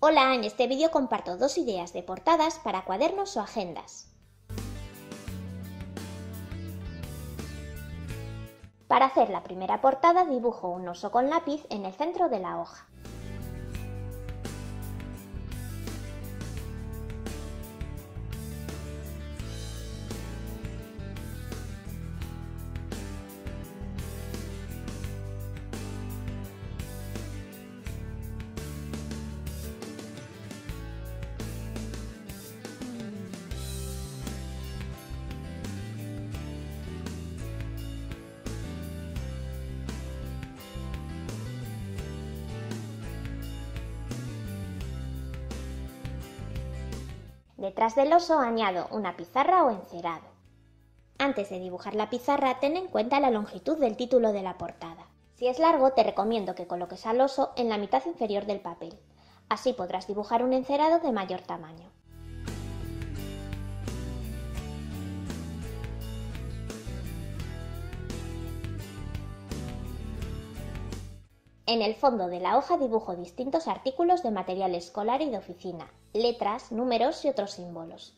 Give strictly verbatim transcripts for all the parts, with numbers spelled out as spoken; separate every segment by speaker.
Speaker 1: Hola, en este vídeo comparto dos ideas de portadas para cuadernos o agendas. Para hacer la primera portada dibujo un oso con lápiz en el centro de la hoja. Detrás del oso añado una pizarra o encerado. Antes de dibujar la pizarra, ten en cuenta la longitud del título de la portada. Si es largo, te recomiendo que coloques al oso en la mitad inferior del papel. Así podrás dibujar un encerado de mayor tamaño. En el fondo de la hoja dibujo distintos artículos de material escolar y de oficina, letras, números y otros símbolos.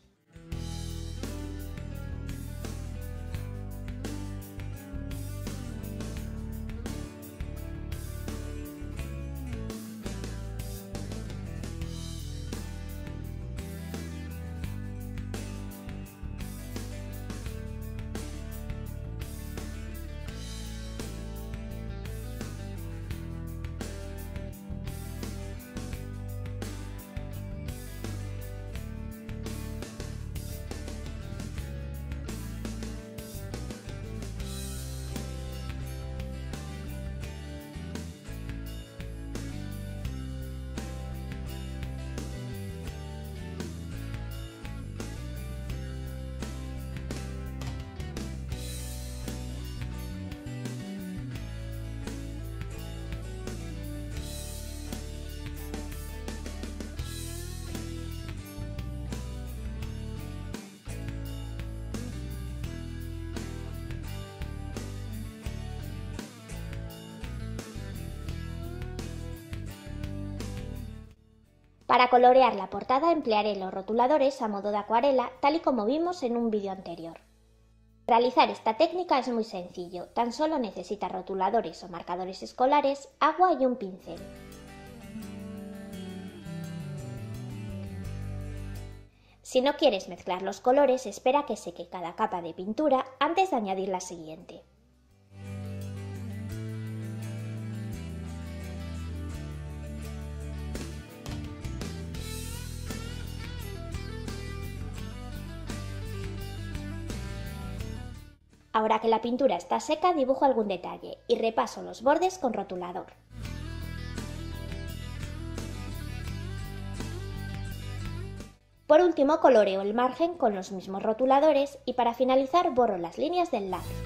Speaker 1: Para colorear la portada emplearé los rotuladores a modo de acuarela, tal y como vimos en un vídeo anterior. Realizar esta técnica es muy sencillo, tan solo necesitas rotuladores o marcadores escolares, agua y un pincel. Si no quieres mezclar los colores, espera que seque cada capa de pintura antes de añadir la siguiente. Ahora que la pintura está seca, dibujo algún detalle y repaso los bordes con rotulador. Por último, coloreo el margen con los mismos rotuladores y para finalizar borro las líneas del lápiz.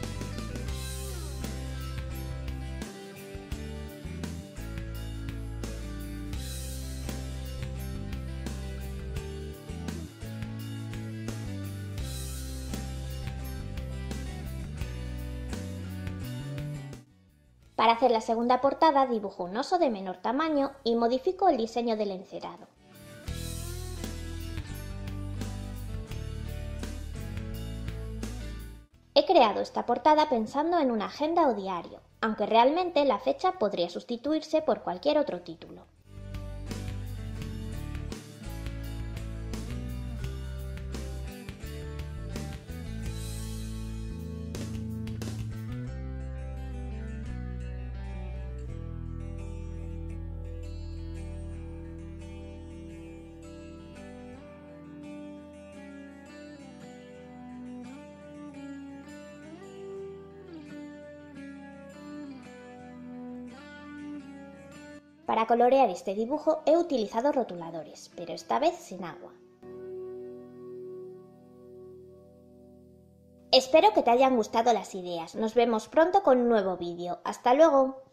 Speaker 1: Para hacer la segunda portada dibujo un oso de menor tamaño y modifico el diseño del encerado. He creado esta portada pensando en una agenda o diario, aunque realmente la fecha podría sustituirse por cualquier otro título. Para colorear este dibujo he utilizado rotuladores, pero esta vez sin agua. Espero que te hayan gustado las ideas. Nos vemos pronto con un nuevo vídeo. ¡Hasta luego!